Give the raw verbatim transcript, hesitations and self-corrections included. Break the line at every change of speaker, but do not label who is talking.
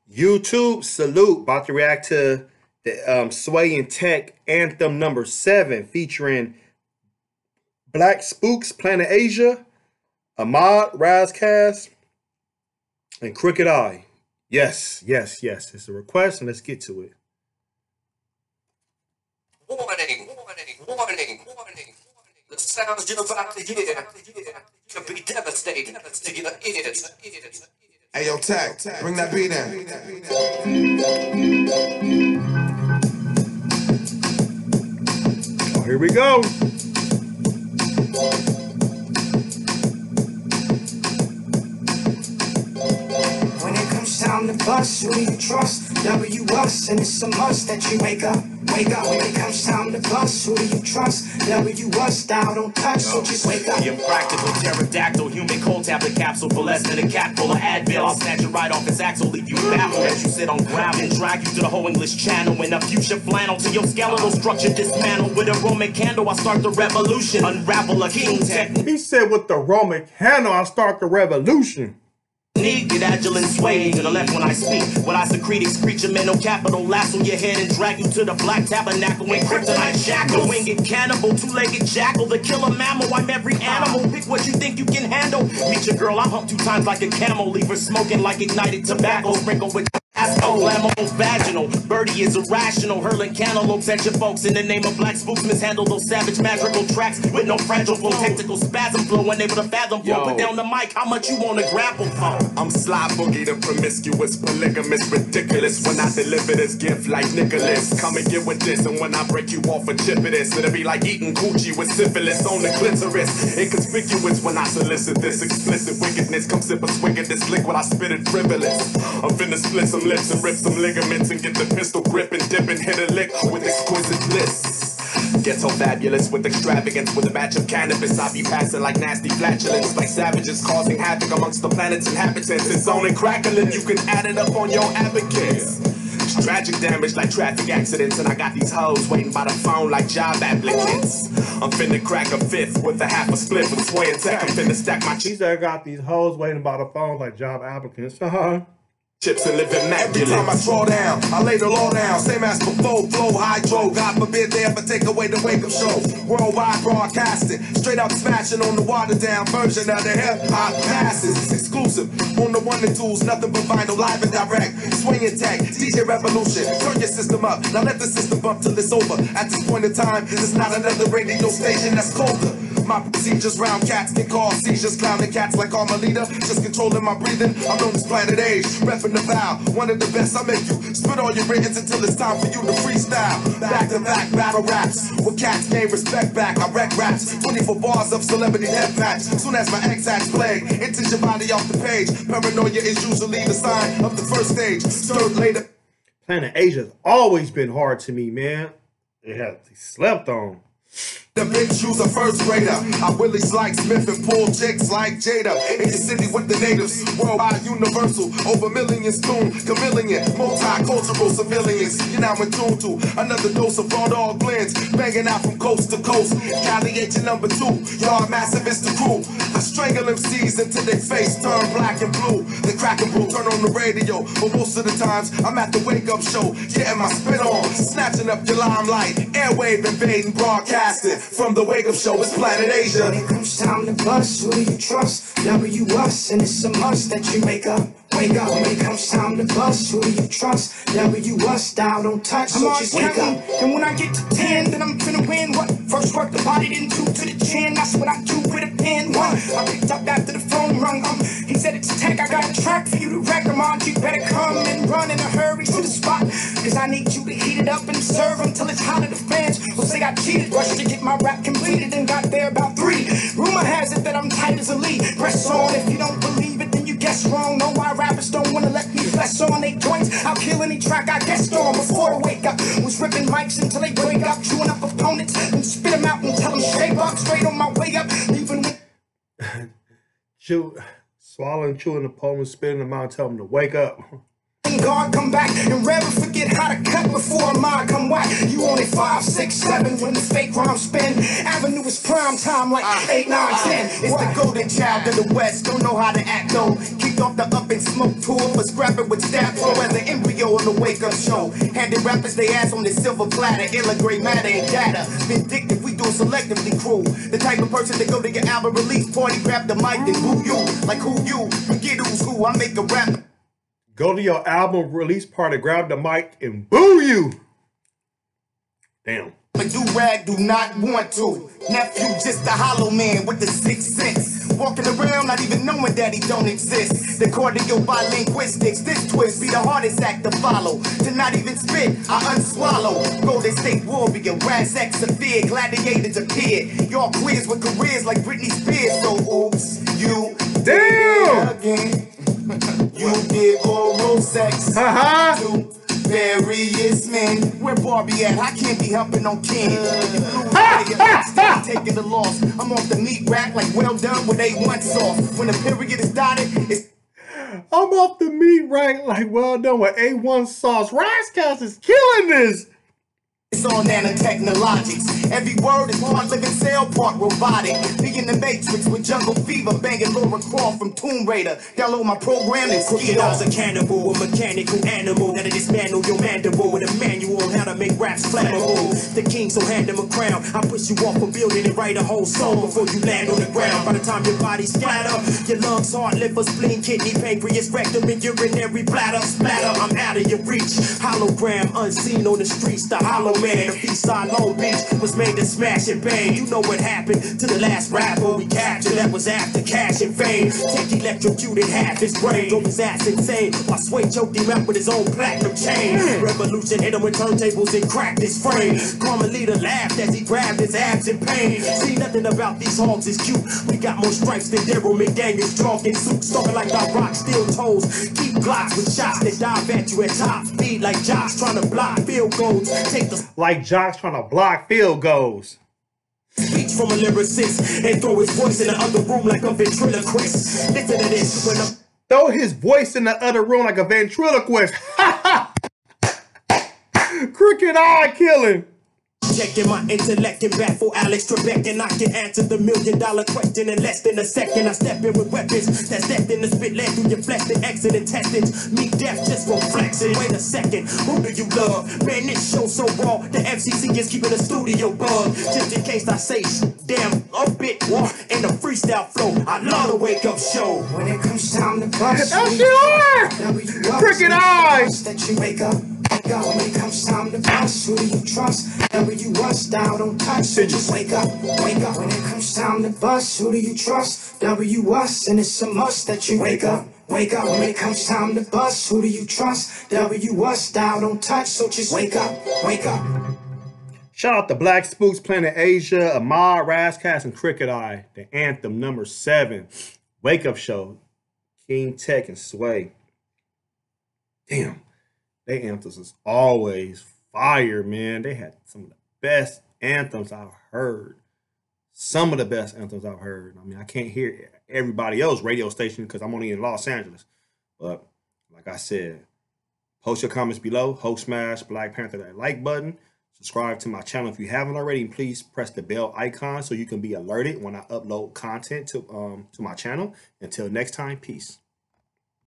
YouTube salute. About to react to the um, Sway and Tech anthem number seven featuring Black Spooks, Planet Asia, Ahmad, Razcast, and Crooked Eye. Yes, yes, yes. It's a request, and let's get to it.
Warning, warning, warning, warning. The sounds you're about to hear can be devastating to your ears.
Hey, yo, Tech, bring that beat in.
Oh, here we go.
When it comes time to bust, who do you trust? W us, and it's a must that you wake up. Wake up. When it comes time to bust, who do you trust? W us, style don't touch, so just wake up.
The impractical pterodactyl, human cold tablet capsule for less than a cat full of Advil. I'll snatch it right off his axle, leave you baffled as you sit on ground and drag you to the whole English channel in a fuchsia flannel to your skeletal structure dismantle. With a Roman candle, I start the revolution, unravel a king technique.
He said with the Roman candle, I start the revolution.
Get agile and sway to the left when I speak. When I secrete, excrete your mental capital, lasso your head and drag you to the black tabernacle in kryptonite shackle. Winged cannibal, two-legged jackal, the killer mammal. I'm every animal. Pick what you think you can handle. Meet your girl, I hump two times like a camel. Leave her smoking like ignited tobacco. Sprinkle with asco, lamo, vaginal. Birdie is irrational, hurling cantaloupes at your folks. In the name of black spooks, mishandle those savage magical tracks with no fragile flow. Tactical spasm flow, unable to fathom flow. Put down the mic, how much you wanna grapple for?
I'm sly boogie, the promiscuous, polygamous, ridiculous. When I deliver this gift like Nicholas, come and get with this, and when I break you off a chip of this, it'll be like eating coochie with syphilis on the clitoris. Inconspicuous when I solicit this explicit wickedness. Come sip a swig of this liquid, I spit it frivolous. I'm finna split some lips and rip some ligaments and get the pistol grip and dip and hit a lick with exquisite bliss. Ghetto fabulous with extravagance, with a batch of cannabis I be passing like nasty flatulence, like savages causing havoc amongst the planet's inhabitants. It's only crackling, you can add it up on your advocates. It's tragic damage like traffic accidents, and I got these hoes waiting by the phone like job applicants. I'm finna crack a fifth with a half a split with Sway and Tech. I'm finna stack my
cheese. I got these hoes waiting by the phone like job applicants. Uh-huh.
Chips and live immaculate.
Every time I draw down, I lay the law down. Same as before, flow hydro. God forbid they ever take away the wake up show. Worldwide broadcasting, straight up smashing on the watered down version of the hip hop passes. It's exclusive on the one and twos, nothing but vinyl, live and direct. Swing and Tech, D J Revolution. Turn your system up, now let the system bump till it's over. At this point in time, this is not another radio station that's colder. My procedures round cats can cause seizures, clowning cats like Carmelita. Just controlling my breathing, I'm known as Planet Age. Repping the vow, one of the best. I make you spit all your writtens until it's time for you to freestyle. Back to back battle raps, with cats gain respect back. I wreck raps, twenty-four bars of celebrity deathmatch. Soon as my X-Ax plague enters your body off the page, paranoia is usually the sign of the first stage. Stirred later.
Planet Asia's always been hard to me, man. It has slept on.
The bitch use a first grader. I Willie like Smith and pull chicks like Jada. In your city with the natives, worldwide universal. Over millions soon, chameleon, multicultural civilians. You're now in tune to another dose of raw dog blends. Banging out from coast to coast. Cali agent number two, y'all massive is the crew. I strangle M Cs until their face turn black and blue. The crack and brew turn on the radio, but most of the times I'm at the wake up show, getting my spit on, snatching up your limelight, airwave invading, broadcasting. From the wake up show, it's Planet Asia.
When it comes time to bust, who do you trust? W us, and it's a must that you wake up. Wake up. When it comes time to bust, who do you trust? W us, style don't touch, so
I'm
just wake up.
And when I get to ten, then I'm finna win. What? First work the body, then two to the chin. That's what I do with a pen. One, I picked up after the phone rung. Um, he said it's Tech, I got a track for you to wreck 'em on. You better come and run in a hurry to the spot, cause I need you to heat it up and serve 'em till it's hot to the fans. Will say I cheated, rushed to get my rap completed and got there about three. Rumor has it that I'm tight as a lead. Press on if you don't believe it, then you guess wrong. Know why rappers don't wanna let me flex on they joints. I'll kill any track I guessed on before I wake up. Was ripping mics until they break up, chewing up opponents and spit them out and tell them shape up. Straight on my way up, leaving with
Chew, swallowing, chewing the poem, spitting them out, tell them to wake up.
on guard, come back and never forget how to cut before a mind come whack. You only five, six, seven when the fake rhyme spin. Avenue is prime time like uh, eight, nine, uh, ten.
It's what? The golden child of the West, don't know how to act though. Kicked off the up and smoke tour, but scrapping with staff flow as an embryo on the wake up show. Handed rappers they ass on the silver platter, illa gray matter and data. Vindictive, we do selectively cruel. The type of person that go to your album release party, grab the mic and boo you. Like who you, forget who's who, I make a rap.
Go to your album release party, grab the mic, and boo you. Damn.
But do rag do not want to. Nephew just a hollow man with the sixth sense. Walking around not even knowing that he don't exist. The core to your bilinguistics, this twist be the hardest act to follow. To not even spit, I unswallow. Golden State Warrior, Raz X Sophia, gladiators appeared. Y'all queers with careers like Britney Spears. So oops, you
damn
again. You did oral sex
uh-huh.
to various men. Where Barbie at? I can't be helping on Ken. Still taking the loss. I'm off the meat rack like well done with A one sauce. When the period is dotted, it's
I'm off the meat rack like well done with A one sauce. Razzcast is killing this.
It's all nanotechnologics. Every word is part living cell, part robotic. Be in the Matrix with Jungle Fever, banging Laura Croft from Tomb Raider. Download my program and
Crooked Eyes a cannibal, a mechanical animal that'll dismantle your mandible with a manual on how to make raps flammable. The king, so hand him a crown. I push you off a building and write a whole song before you land on the ground. By the time your body scatter, your lungs, heart, liver, spleen, kidney, pancreas, rectum, and urinary bladder splatter. I'm out of your reach. Hologram unseen on the streets. The hollow man, the east side Long Beach was made to smash and bang. You know what happened to the last rapper we captured. That was after cash and fame. Tech electrocuted half his brain, drove his ass insane. While Sway choked him out with his own platinum chain. Revolution hit him with turntables and cracked his frame. Carmelita laughed as he grabbed his abs in pain. See, nothing about these hogs is cute. We got more stripes than Daryl McDaniels. Drunk in suits, stalking like our rock steel toes. Keep glocks with shots that dive at you at top speed like jocks trying to block field goals. Take the
like jocks trying to block field goals.
Speech from a lyricist and throw his voice in the other room like a ventriloquist. Listen to this when I'm
throw his voice in the other room like a ventriloquist. Crooked Eye killing.
Checking my intellect and baffle Alex Trebek, and I can answer the million dollar question in less than a second. I step in with weapons that's destined to spit lead through your flesh and exit intestines. Meet death just for flexing. Wait a second, who do you love? Man, this show so raw. The F C C is keeping the studio bug. Just in case I say damn a bit more in the freestyle flow. I love the wake up show.
When it comes time to bust,
that's your Crooked Eye.
That you wake up. When it comes time to bust, who do you trust? W us, dial don't touch, so just wake up, wake up. When it comes time to bust, who do you trust? W us, and it's a must that you wake up, wake up. When it comes time to bust, who do you trust? W us, dial don't touch, so just wake up, wake up.
Shout out to Black Spooks, Planet Asia, Ahmad, Razzcast, and Crooked Eye. The anthem number seven, Wake Up Show, King Tech and Sway. Damn. They anthems is always fire, man. They had some of the best anthems I've heard. Some of the best anthems I've heard. I mean, I can't hear everybody else radio station because I'm only in Los Angeles. But like I said, post your comments below. Ho smash Black Panther that like button. Subscribe to my channel if you haven't already. And please press the bell icon so you can be alerted when I upload content to um to my channel. Until next time, peace.